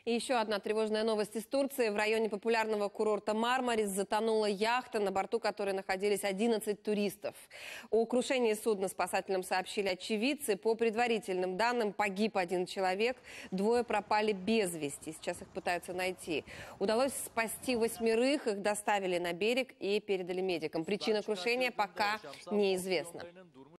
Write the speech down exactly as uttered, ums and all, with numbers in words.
И еще одна тревожная новость из Турции. В районе популярного курорта Мармарис затонула яхта, на борту которой находились одиннадцать туристов. О крушении судна спасателям сообщили очевидцы. По предварительным данным, погиб один человек, двое пропали без вести. Сейчас их пытаются найти. Удалось спасти восьмерых, их доставили на берег и передали медикам. Причина крушения пока неизвестна.